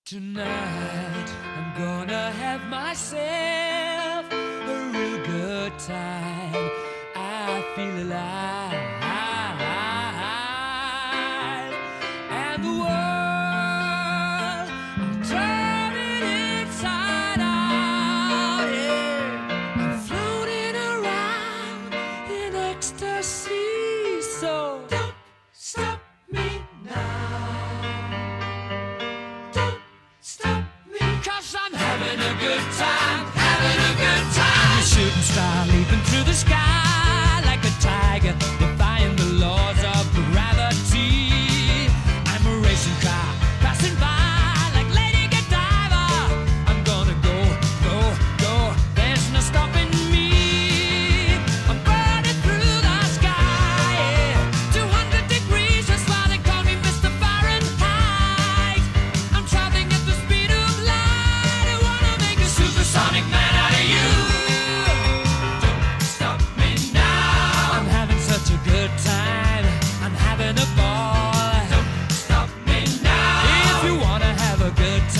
Tonight I'm gonna have myself a real good time. I feel alive, and the world I'm turning inside out. Yeah, I'm floating around in ecstasy. So don't stop me now. I'm having a good time, having a good time. I'm a shooting star leaping through the sky like a tiger, defying the laws of gravity. I'm a racing car passing by like Lady Godiva. I'm gonna go, go, go. There's no stopping me. I'm burning through the sky, yeah. 200 degrees, that's why they call me Mr. Fahrenheit. I'm traveling at the speed of light. Supersonic man out of you. Don't stop me now. I'm having such a good time. I'm having a ball. Don't stop me now. If you wanna have a good time.